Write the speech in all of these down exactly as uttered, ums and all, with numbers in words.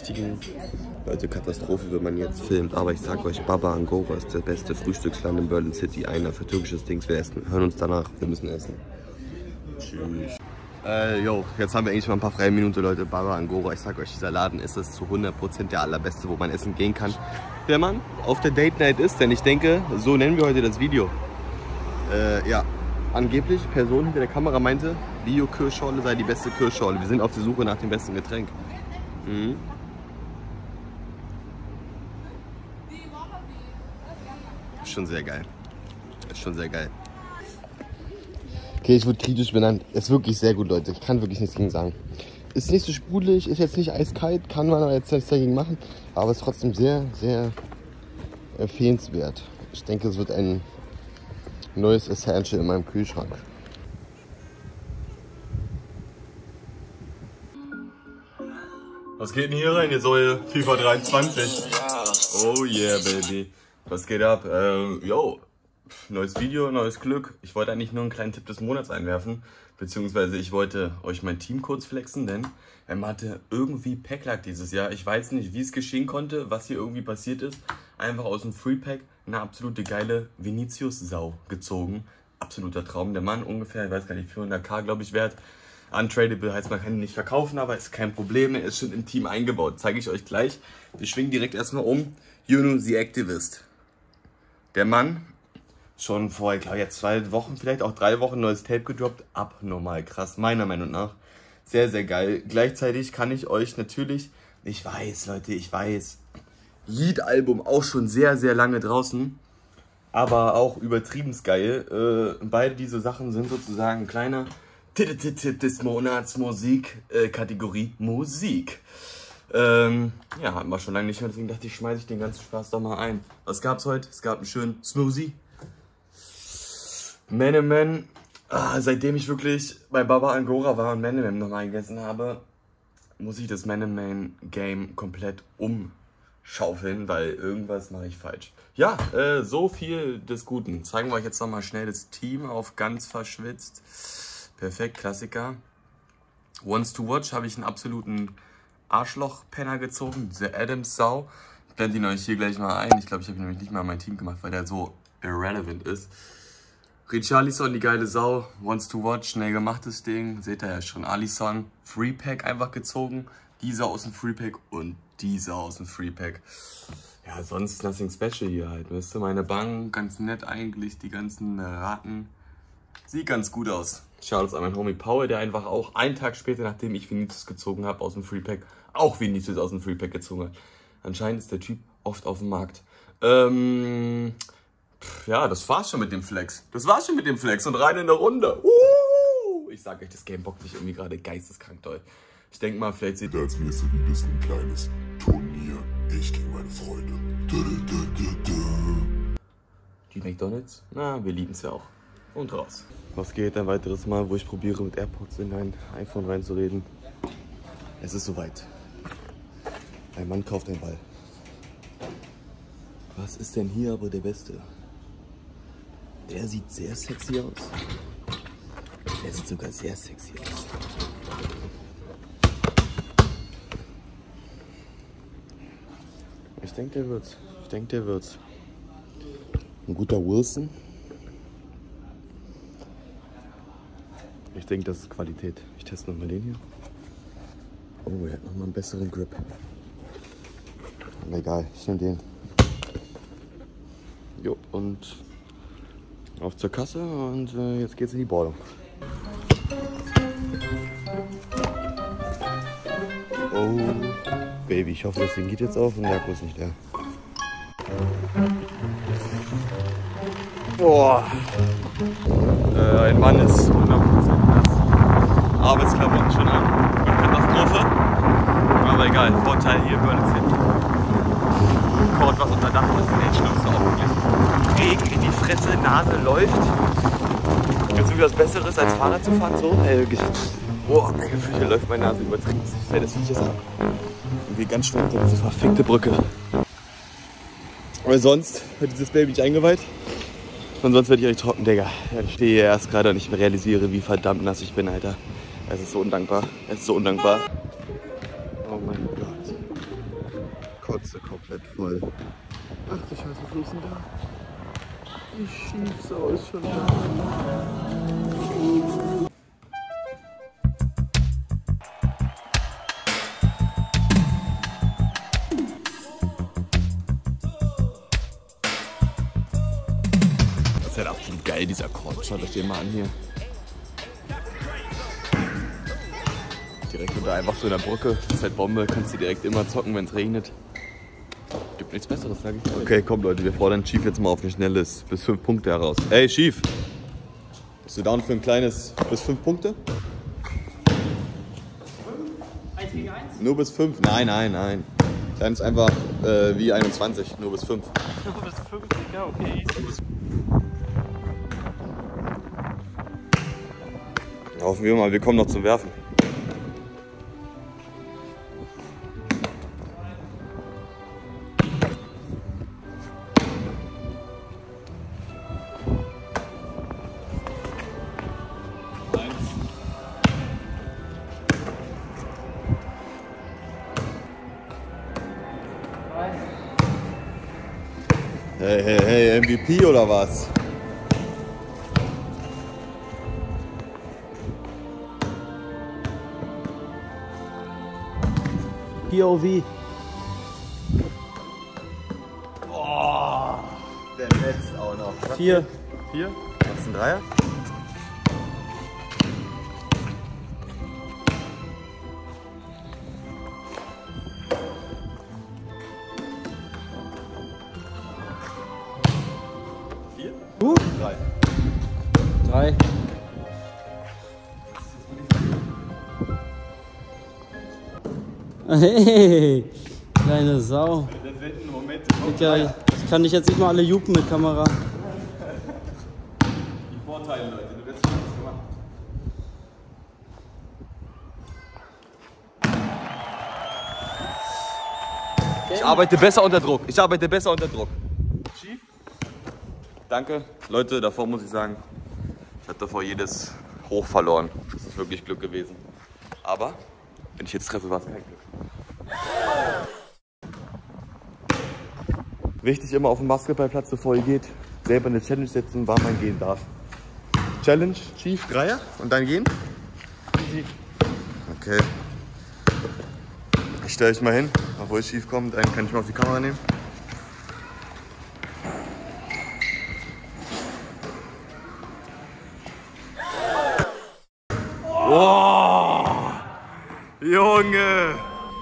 richtigen... Leute, Katastrophe, wenn man jetzt filmt. Aber ich sag euch, Baba Angora ist der beste Frühstücksland in Berlin City. Einer für türkisches Dings. Wir essen, hören uns danach. Wir müssen essen. Tschüss. Äh, yo, jetzt haben wir eigentlich mal ein paar freie Minuten, Leute. Baba Angora, ich sag euch, dieser Laden ist es zu hundert Prozent der allerbeste, wo man essen gehen kann. Wenn man auf der Date Night ist, denn ich denke, so nennen wir heute das Video. Äh, ja. Angeblich, Person hinter der Kamera meinte, Bio-Kirschschorle sei die beste Kirschschorle. Wir sind auf der Suche nach dem besten Getränk. Mhm. Ist schon sehr geil. Ist schon sehr geil. Okay, ich wurde kritisch benannt. Ist wirklich sehr gut, Leute. Ich kann wirklich nichts gegen sagen. Ist nicht so sprudelig, ist jetzt nicht eiskalt, kann man aber jetzt nichts dagegen machen. Aber ist trotzdem sehr, sehr empfehlenswert. Ich denke, es wird ein neues Essential in meinem Kühlschrank. Was geht denn hier rein, ihr Säue? FIFA dreiundzwanzig. Oh yeah, baby. Was geht ab? Ähm, yo, neues Video, neues Glück. Ich wollte eigentlich nur einen kleinen Tipp des Monats einwerfen. Beziehungsweise ich wollte euch mein Team kurz flexen, denn er hatte irgendwie Packlack dieses Jahr. Ich weiß nicht, wie es geschehen konnte, was hier irgendwie passiert ist. Einfach aus dem Freepack eine absolute geile Vinicius-Sau gezogen. Absoluter Traum. Der Mann ungefähr, ich weiß gar nicht, vierhunderttausend glaube ich wert. Untradable heißt, man kann ihn nicht verkaufen, aber ist kein Problem. Er ist schon im Team eingebaut. Zeige ich euch gleich. Wir schwingen direkt erstmal um. Juno the Activist. Der Mann, schon vor, ich glaube, jetzt zwei Wochen, vielleicht auch drei Wochen, neues Tape gedroppt. Abnormal krass, meiner Meinung nach. Sehr, sehr geil. Gleichzeitig kann ich euch natürlich, ich weiß, Leute, ich weiß, Lied-Album auch schon sehr, sehr lange draußen, aber auch übertrieben geil. Äh, beide diese Sachen sind sozusagen ein kleiner Tipp des Monats Musik, äh, Kategorie Musik. Ähm, ja, hatten wir schon lange nicht mehr, deswegen dachte ich, schmeiße ich den ganzen Spaß doch mal ein. Was gab's heute? Es gab einen schönen Smoothie. Man and Man, ah, seitdem ich wirklich bei Baba Angora war und Man and Man nochmal gegessen habe, muss ich das Man and Man Game komplett umschaufeln, weil irgendwas mache ich falsch. Ja, äh, so viel des Guten. Zeigen wir euch jetzt nochmal schnell das Team auf ganz verschwitzt. Perfekt, Klassiker. Once to Watch habe ich einen absoluten Arschloch-Penner gezogen, The Adams Sau. Ich blende ihn euch hier gleich mal ein. Ich glaube, ich habe ihn nämlich nicht mal mein Team gemacht, weil der so irrelevant ist. Richarlison, die geile Sau. Once to Watch, schnell gemachtes Ding. Seht ihr ja schon. Alisson, Freepack einfach gezogen. Dieser aus dem Freepack und dieser aus dem Freepack. Ja, sonst nothing special hier halt. Wisst ihr, meine Bank, ganz nett eigentlich. Die ganzen Raten. Sieht ganz gut aus. Charles an mein Homie Paul, der einfach auch einen Tag später, nachdem ich Vinicius gezogen habe aus dem Freepack, auch Vinicius aus dem Freepack gezogen hat. Anscheinend ist der Typ oft auf dem Markt. Ähm, ja, das war's schon mit dem Flex. Das war's schon mit dem Flex und rein in der Runde. Uh, ich sag euch, das Game bockt sich irgendwie gerade geisteskrank doll. Ich denke mal, vielleicht seht ihr... Als nächstes ein bisschen ein kleines Turnier. Ich gegen meine Freunde. Die McDonalds? Na, wir lieben's ja auch. Und raus. Was geht? Ein weiteres Mal, wo ich probiere, mit AirPods in dein iPhone reinzureden. Es ist soweit. Ein Mann kauft einen Ball. Was ist denn hier aber der Beste? Der sieht sehr sexy aus. Der sieht sogar sehr sexy aus. Ich denke, der wird's. Ich denke, der wird's. Ein guter Wilson. Ich denke, das ist Qualität. Ich teste nochmal den hier. Oh, er hat nochmal einen besseren Grip. Egal, ich nehme den. Jo, und auf zur Kasse und äh, jetzt geht's in die Bordung. Oh, Baby, ich hoffe, das Ding geht jetzt auf und der Akku ist nicht leer. Boah. Äh, ein Mann ist hundert Prozent nass. Arbeitsklamotten schon an. Katastrophe. Aber egal, Vorteil hier, Berlin City. Kord, was unter Dach ist, nee, schlimmste auch wirklich. Regen in die Fresse, Nase läuft. Gibt es irgendwas Besseres als Fahrrad zu fahren? So? Ey, wirklich. Boah, mein Gefühl, hier läuft meine Nase übertrieben. Ich fällt das Viech ab. Irgendwie ganz schnell unter diese verfickte Brücke. Aber sonst wird dieses Baby nicht eingeweiht. Und sonst werde ich euch trocken, Digga. Ich stehe hier erst gerade und ich realisiere, wie verdammt nass ich bin, Alter. Es ist so undankbar. Es ist so undankbar. Oh mein Gott. Kotze komplett voll. Ach du Scheiße, wo ist denn da? Die Schiefsau ist schon da. Das ist halt absolut geil, dieser Korb. Schaut euch den mal an hier. Direkt unter einfach so in der Brücke. Das ist halt Bombe. Kannst du direkt immer zocken, wenn es regnet. Gibt nichts Besseres, sag ich. Okay, komm Leute, wir fordern Chief jetzt mal auf ein schnelles bis fünf Punkte heraus. Ey Chief! Bist du down für ein kleines bis fünf Punkte? eins gegen eins? Nur bis fünf? Nein, nein, nein. Kleines einfach äh, wie einundzwanzig, nur bis fünf. Nur bis fünfzig, ja, okay. Hoffen wir mal, wir kommen noch zum Werfen. Hey, hey, hey, M V P oder was? P O V. Oh, der Netz auch noch. Was Vier. Vier? Was ist ein Dreier? Vier? Uh. Drei. Drei. Hey, kleine Sau. Digga, ich kann dich jetzt nicht mal alle jupen mit Kamera. Die Vorteile, Leute, du wirst schon was gemacht. Ich arbeite besser unter Druck. Ich arbeite besser unter Druck. Chief? Danke. Leute, davor muss ich sagen, ich habe davor jedes Hoch verloren. Das ist wirklich Glück gewesen. Aber wenn ich jetzt treffe, war es kein Glück. Wichtig immer auf dem Basketballplatz, bevor ihr geht, selber eine Challenge setzen, wann man gehen darf. Challenge, Chief, Dreier und dann gehen? Okay. Ich stelle euch mal hin, obwohl Chief kommt, einen kann ich mal auf die Kamera nehmen. Oh, Junge!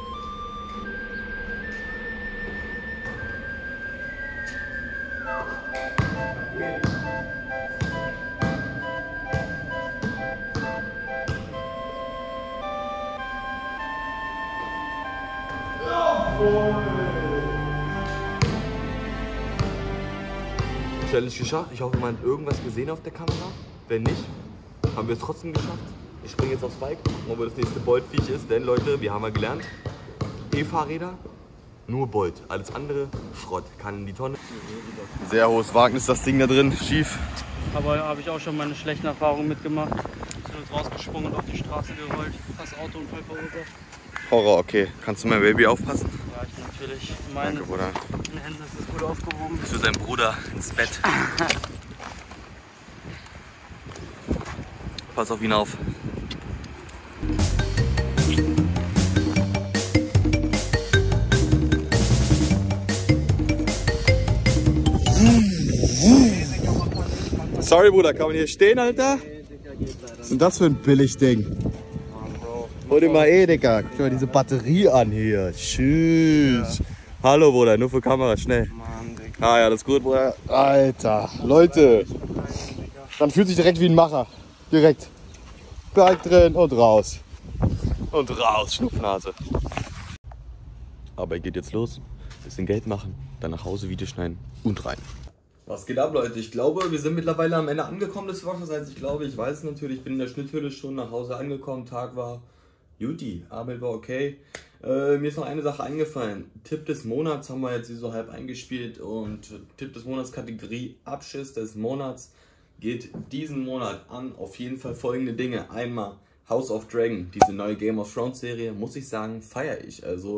Challenge geschafft. Ich hoffe, man hat irgendwas gesehen auf der Kamera. Wenn nicht, haben wir es trotzdem geschafft. Ich springe jetzt aufs Bike, gucken, wo das nächste Bolt-Viech ist. Denn Leute, wir haben ja gelernt, E-Fahrräder, nur Bolt. Alles andere, Schrott. Kann in die Tonne. Sehr hohes Wagnis, das Ding da drin, schief. Aber habe ich auch schon meine schlechten Erfahrungen mitgemacht. Sind uns rausgesprungen und auf die Straße gerollt. Fast Autounfall verursacht. Horror, okay. Kannst du mein Baby aufpassen? Ja, ich natürlich. Meine Danke, Bruder. Hände ist es gut aufgehoben. Zu seinem Bruder ins Bett. Pass auf ihn auf. Sorry, Bruder, kann man hier stehen, Alter? Was ist denn das für ein Billigding? Hol dir mal eh, Digga. Guck dir mal diese Batterie an hier. Tschüss. Ja. Hallo, Bruder, nur für Kamera, schnell. Mann, ah ja, das ist gut, Bruder. Alter, Leute. Man fühlt sich direkt wie ein Macher. Direkt. Bike drin und raus. Und raus, Schnupfnase. Aber er geht jetzt los. Bisschen Geld machen, dann nach Hause Video schneiden und rein. Was geht ab, Leute? Ich glaube, wir sind mittlerweile am Ende angekommen des Wochens. Also ich glaube, ich weiß natürlich, ich bin in der Schnitthöhle schon nach Hause angekommen. Tag war Juti, Arbeit war okay. Äh, mir ist noch eine Sache eingefallen. Tipp des Monats haben wir jetzt hier so halb eingespielt. Und Tipp des Monats Kategorie Abschiss des Monats geht diesen Monat an auf jeden Fall folgende Dinge. Einmal House of Dragon, diese neue Game of Thrones Serie, muss ich sagen, feiere ich. Also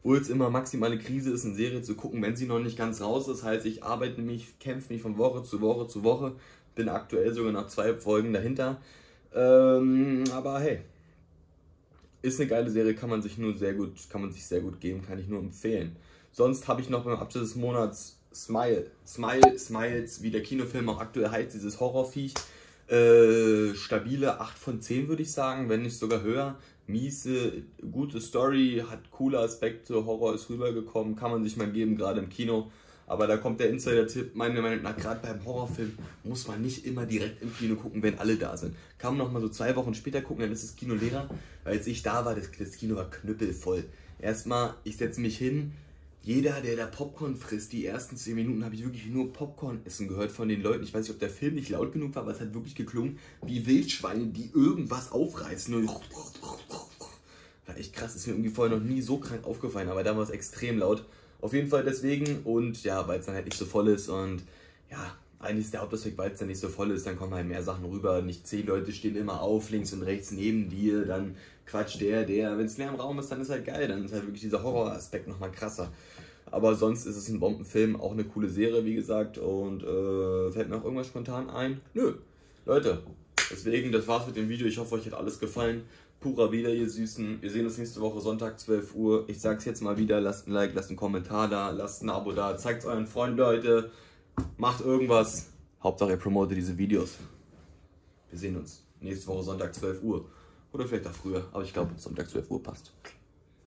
wo jetzt immer maximale Krise ist, eine Serie zu gucken, wenn sie noch nicht ganz raus ist. Das heißt, ich arbeite mich, kämpfe mich von Woche zu Woche zu Woche. Bin aktuell sogar noch zwei Folgen dahinter. Ähm, aber hey, ist eine geile Serie, kann man sich nur sehr gut, kann man sich sehr gut geben, kann ich nur empfehlen. Sonst habe ich noch beim Abschluss des Monats Smile, Smile, Smiles, wie der Kinofilm auch aktuell heißt, dieses Horrorviech. Äh, stabile acht von zehn würde ich sagen, wenn nicht sogar höher. Miese, gute Story, hat coole Aspekte, Horror ist rübergekommen, kann man sich mal geben, gerade im Kino. Aber da kommt der Insider-Tipp, meiner Meinung nach, gerade beim Horrorfilm muss man nicht immer direkt im Kino gucken, wenn alle da sind. Kann man noch mal so zwei Wochen später gucken, dann ist das Kino leerer. Weil als ich da war, das, das Kino war knüppelvoll. Erstmal, ich setze mich hin, jeder, der da Popcorn frisst, die ersten zehn Minuten habe ich wirklich nur Popcorn essen gehört von den Leuten. Ich weiß nicht, ob der Film nicht laut genug war, aber es hat wirklich geklungen wie Wildschweine, die irgendwas aufreißen. Und war echt krass, ist mir irgendwie vorher noch nie so krank aufgefallen, aber da war es extrem laut. Auf jeden Fall deswegen und ja, weil es dann halt nicht so voll ist und ja, eigentlich ist der Hauptaspekt, weil es dann nicht so voll ist, dann kommen halt mehr Sachen rüber. Nicht zehn Leute stehen immer auf, links und rechts neben dir, dann quatscht der, der. Wenn es leer im Raum ist, dann ist halt geil, dann ist halt wirklich dieser Horroraspekt nochmal krasser. Aber sonst ist es ein Bombenfilm, auch eine coole Serie, wie gesagt. Und äh, fällt mir auch irgendwas spontan ein? Nö. Leute, deswegen, das war's mit dem Video. Ich hoffe, euch hat alles gefallen. Purer wieder, ihr Süßen. Wir sehen uns nächste Woche Sonntag, zwölf Uhr. Ich sag's jetzt mal wieder, lasst ein Like, lasst einen Kommentar da, lasst ein Abo da, zeigt's euren Freunden, Leute. Macht irgendwas. Hauptsache ihr promotet diese Videos. Wir sehen uns nächste Woche Sonntag, zwölf Uhr. Oder vielleicht auch früher, aber ich glaube, Sonntag, zwölf Uhr passt.